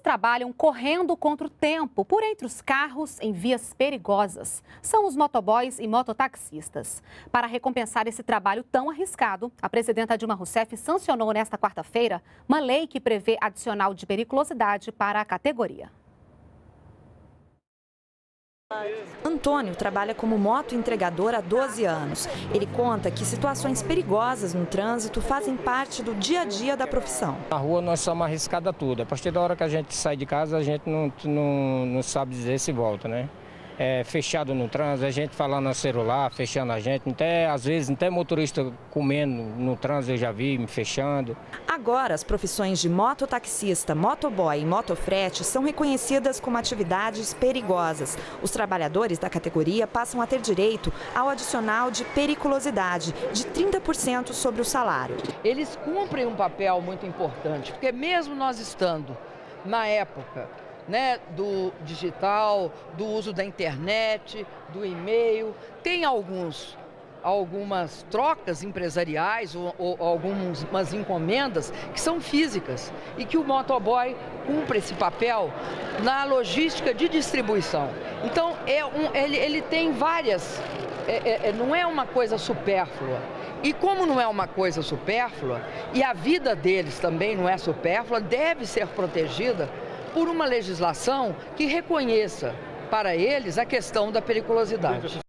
trabalham correndo contra o tempo por entre os carros em vias perigosas. São os motoboys e mototaxistas. Para recompensar esse trabalho tão arriscado, a presidenta Dilma Rousseff sancionou nesta quarta-feira uma lei que prevê adicional de periculosidade para a categoria. Antônio trabalha como motoentregador há 12 anos. Ele conta que situações perigosas no trânsito fazem parte do dia a dia da profissão. Na rua nós somos arriscados a tudo. A partir da hora que a gente sai de casa, a gente não sabe dizer se volta, né? É fechado no trânsito, a gente falando no celular, fechando a gente. Às vezes, até motorista comendo no trânsito eu já vi me fechando. Agora, as profissões de mototaxista, motoboy e motofrete são reconhecidas como atividades perigosas. Os trabalhadores da categoria passam a ter direito ao adicional de periculosidade de 30% sobre o salário. Eles cumprem um papel muito importante, porque mesmo nós estando na época, né, do digital, do uso da internet, do e-mail, tem algumas trocas empresariais ou algumas encomendas que são físicas e que o motoboy cumpre esse papel na logística de distribuição. Então, ele tem várias, não é uma coisa supérflua. E como não é uma coisa supérflua, e a vida deles também não é supérflua, deve ser protegida por uma legislação que reconheça para eles a questão da periculosidade.